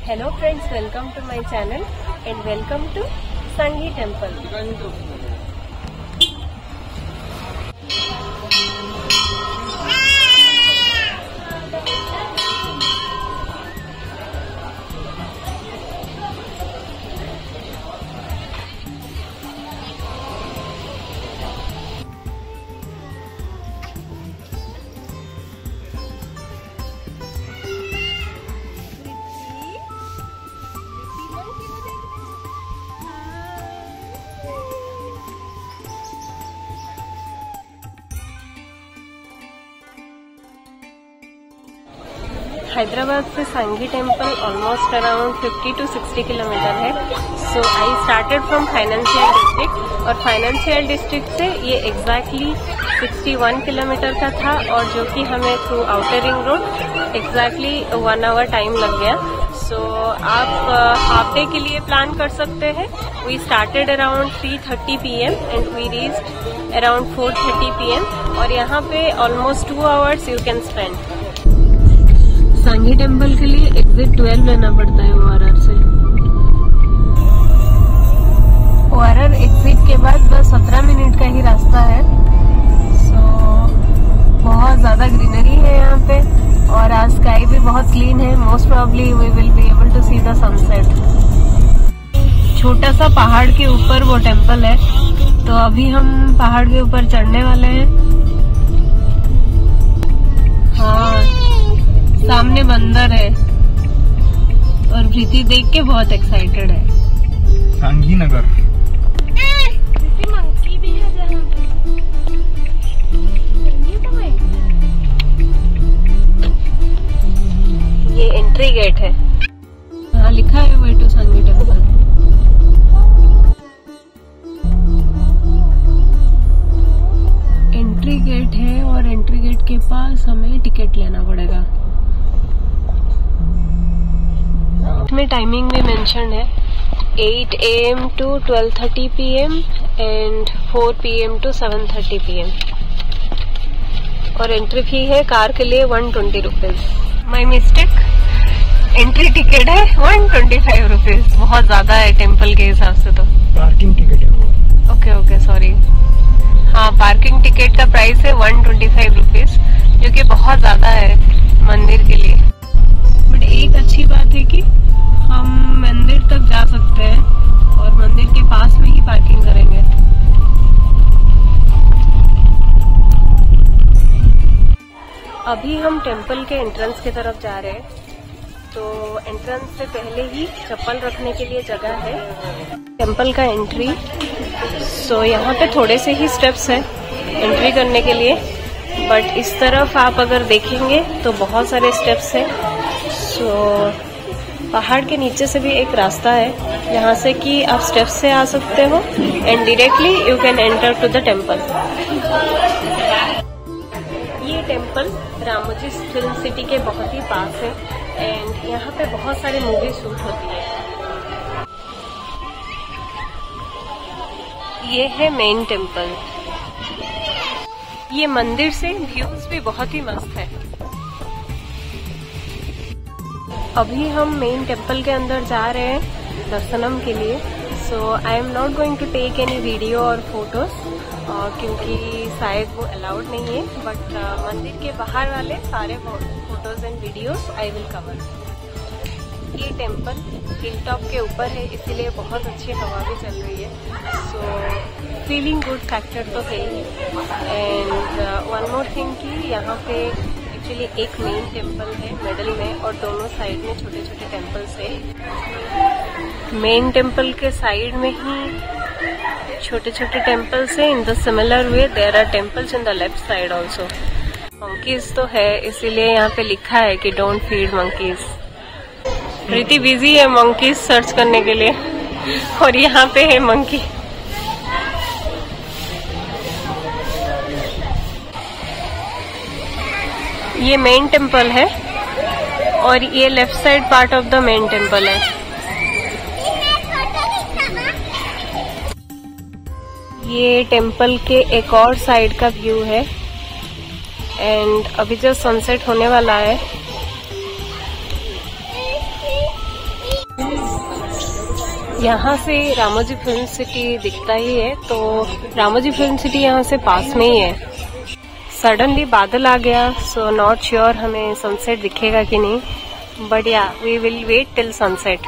Hello friends, welcome to my channel and welcome to Sanghi Temple. Hyderabad से Sanghi temple almost around 50 to 60 kilometre है। So I started from financial district और financial district से ये exactly 61 kilometre का था और जो कि हमें through outer ring road exactly 1 hour time लग गया। सो आप हाफ डे के लिए प्लान कर सकते हैं। We started around 3:30 PM and we reached around 4:30 PM और यहाँ पे almost 2 hours you can spend. Sanghi temple के लिए एग्जिट 12 लेना पड़ता है ORR से। ORR एग्जिट के बाद बस 17 मिनट का ही रास्ता है। सो बहुत ज्यादा ग्रीनरी है यहाँ पे और आज स्काई भी बहुत क्लीन है। Most probably we will be able to see the sunset. छोटा सा पहाड़ के ऊपर वो टेम्पल है, तो अभी हम पहाड़ के ऊपर चढ़ने वाले हैं। हाँ, सामने बंदर है और प्रीति देख के बहुत एक्साइटेड है। सांगी नगर मंकी भी है जहाँ पे। ये एंट्री गेट है, हाँ लिखा है way to Sanghi temple. Entry gate है और एंट्री गेट के पास हमें टिकट लेना पड़ेगा। इसमें टाइमिंग भी मेंशन है 8 AM to 12:30 PM and 4 PM to 7:30 PM और एंट्री फी है कार के लिए 120 rupees. My mistake, entry ticket है 125 रुपीज। बहुत ज्यादा है टेम्पल के हिसाब से। तो पार्किंग टिकट है। Okay sorry. हाँ, पार्किंग टिकट का प्राइस है 125 रुपीज, जो कि बहुत ज्यादा है मंदिर के लिए। बट एक अच्छी बात है कि हम मंदिर तक जा सकते हैं और मंदिर के पास में ही पार्किंग करेंगे। अभी हम टेम्पल के एंट्रेंस की तरफ जा रहे हैं। तो एंट्रेंस से पहले ही चप्पल रखने के लिए जगह है। टेम्पल का एंट्री, सो यहाँ पे थोड़े से ही स्टेप्स है एंट्री करने के लिए, बट इस तरफ आप अगर देखेंगे तो बहुत सारे स्टेप्स हैं। सो पहाड़ के नीचे से भी एक रास्ता है जहाँ से कि आप स्टेप्स से आ सकते हो and directly you can enter to the temple. ये टेम्पल रामोजी फिल्म सिटी के बहुत ही पास है एंड यहाँ पे बहुत सारे मूवी शूट होती है। ये है मेन टेम्पल। ये मंदिर से व्यूज भी बहुत ही मस्त है। अभी हम मेन टेम्पल के अंदर जा रहे हैं दर्शनम के लिए। So I am not going to take any video और फोटोज क्योंकि शायद वो अलाउड नहीं है, बट मंदिर के बाहर वाले सारे photos and videos I will cover. ये टेम्पल हिल टॉप के ऊपर है, इसीलिए बहुत अच्छी हवा भी चल रही है। सो फीलिंग गुड फैक्टर तो है ही। एंड वन मोर थिंग कि यहाँ पे एक्चुअली एक मेन टेम्पल है मिडल में और दोनों साइड में छोटे छोटे टेम्पल्स है। मेन टेम्पल के साइड में ही छोटे छोटे टेम्पल्स है। In the similar way there are temples in the left side also. Monkeys तो है, इसीलिए यहाँ पे लिखा है कि don't feed monkeys. Pretty busy है मंकीज सर्च करने के लिए और यहाँ पे है मंकी। ये मेन टेम्पल है और ये left side part of the main temple है। ये टेम्पल के एक और साइड का व्यू है एंड अभी जो सनसेट होने वाला है यहाँ से रामोजी फिल्म सिटी दिखता ही है, तो रामोजी फिल्म सिटी यहाँ से पास में ही है। सडनली बादल आ गया, सो नॉट श्योर हमें सनसेट दिखेगा कि नहीं, but yeah we will wait till sunset.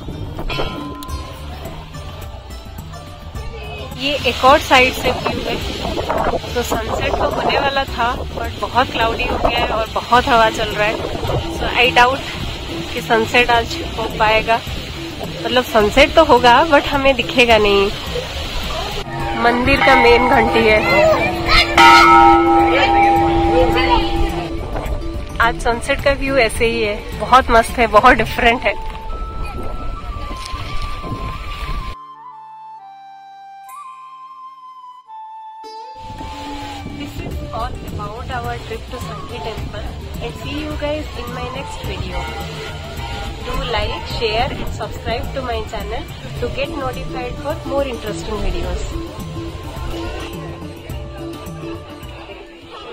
ये एक और साइड से व्यू है, तो सनसेट तो होने वाला था बट बहुत क्लाउडी हो गया है और बहुत हवा चल रहा है, सो आई डाउट कि सनसेट आज हो पाएगा। मतलब सनसेट तो होगा बट हमें दिखेगा नहीं। मंदिर का मेन घंटी है। आज सनसेट का व्यू ऐसे ही है, बहुत मस्त है, बहुत डिफरेंट है। This is all about our trip to Sanghi Temple, and see you guys in my next video. Do like, share and subscribe to my channel to get notified for more interesting videos.